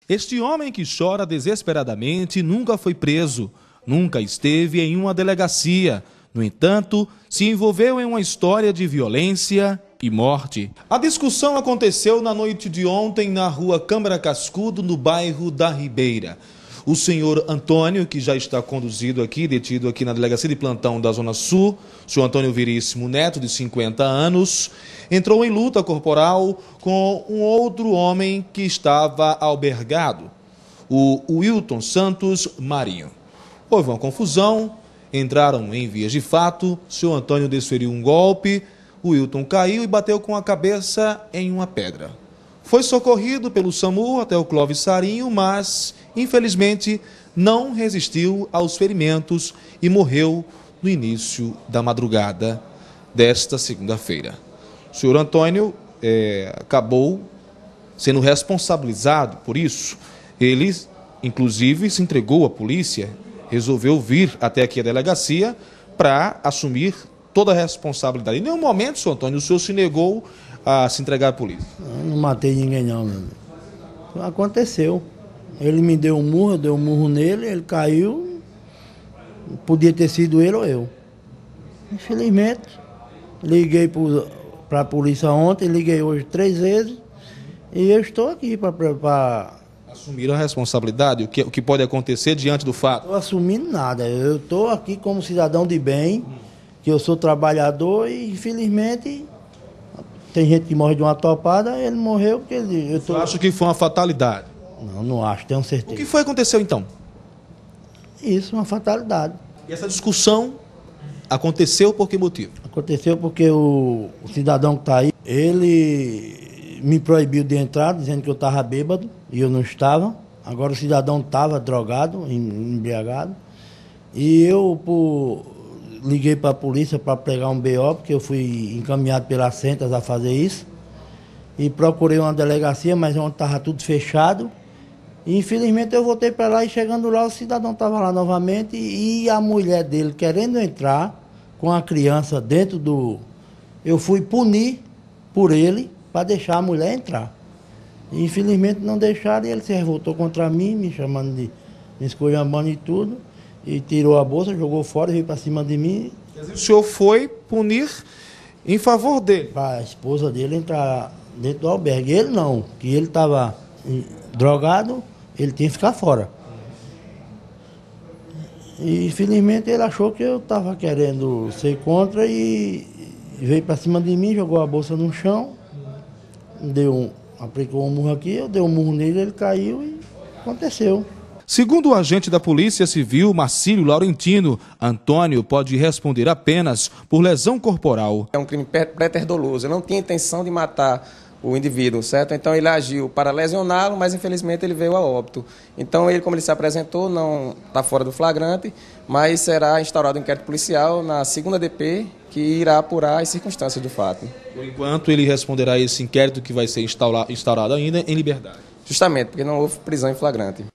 Este homem que chora desesperadamente nunca foi preso, nunca esteve em uma delegacia. No entanto, se envolveu em uma história de violência e morte. A discussão aconteceu na noite de ontem na rua Câmara Cascudo, no bairro da Ribeira. O senhor Antônio, que já está conduzido aqui, detido aqui na delegacia de plantão da Zona Sul, o senhor Antônio Veríssimo Neto, de 50 anos, entrou em luta corporal com um outro homem que estava albergado, o Wilton Santos Marinho. Houve uma confusão, entraram em vias de fato, o senhor Antônio desferiu um golpe, o Wilton caiu e bateu com a cabeça em uma pedra. Foi socorrido pelo SAMU até o Clóvis Sarinho, mas, infelizmente, não resistiu aos ferimentos e morreu no início da madrugada desta segunda-feira. O senhor Antônio acabou sendo responsabilizado por isso. Ele, inclusive, se entregou à polícia, resolveu vir até aqui a delegacia para assumir toda a responsabilidade. Em nenhum momento, senhor Antônio, o senhor se negou a se entregar à polícia? Eu não matei ninguém não, meu amigo. Aconteceu. Ele me deu um murro, eu dei um murro nele, ele caiu. Podia ter sido ele ou eu. Infelizmente, liguei para a polícia ontem, liguei hoje 3 vezes e eu estou aqui para... Assumir a responsabilidade? O que pode acontecer diante do fato? Não estou assumindo nada. Eu estou aqui como cidadão de bem, que eu sou trabalhador e infelizmente... Tem gente que morre de uma topada, ele morreu porque ele... Eu acho que foi uma fatalidade. Não, não acho, tenho certeza. O que foi que aconteceu então? Isso, uma fatalidade. E essa discussão aconteceu por que motivo? Aconteceu porque o cidadão que está aí, ele me proibiu de entrar, dizendo que eu estava bêbado, e eu não estava. Agora o cidadão estava drogado, embriagado. E eu, liguei para a polícia para pregar um BO, porque eu fui encaminhado pelas Centas a fazer isso. E procurei uma delegacia, mas onde estava tudo fechado. E infelizmente eu voltei para lá e chegando lá o cidadão estava lá novamente e a mulher dele querendo entrar com a criança dentro do... Eu fui punir por ele para deixar a mulher entrar. E infelizmente não deixaram e ele se revoltou contra mim, me chamando de... me esculhambando e tudo. E tirou a bolsa, jogou fora e veio para cima de mim. O senhor foi punir em favor dele? Para a esposa dele entrar dentro do albergue. Ele não, que ele estava drogado, ele tinha que ficar fora. E infelizmente ele achou que eu estava querendo ser contra e veio para cima de mim, jogou a bolsa no chão, aplicou um murro aqui, eu dei um murro nele, ele caiu e aconteceu. Segundo o agente da Polícia Civil, Marcílio Laurentino, Antônio pode responder apenas por lesão corporal. É um crime préter-doloso, ele não tinha intenção de matar o indivíduo, certo? Então ele agiu para lesioná-lo, mas infelizmente ele veio a óbito. Então ele, como ele se apresentou, não está fora do flagrante, mas será instaurado um inquérito policial na 2ª DP, que irá apurar as circunstâncias do fato. Por enquanto ele responderá a esse inquérito que vai ser instaurado ainda em liberdade. Justamente, porque não houve prisão em flagrante.